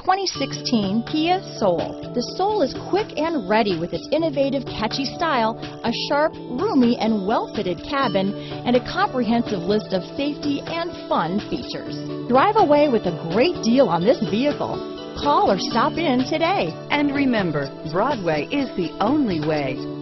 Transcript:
2016 Kia Soul. The Soul is quick and ready with its innovative, catchy style, a sharp, roomy, and well-fitted cabin, and a comprehensive list of safety and fun features. Drive away with a great deal on this vehicle. Call or stop in today. And remember, Broadway is the only way.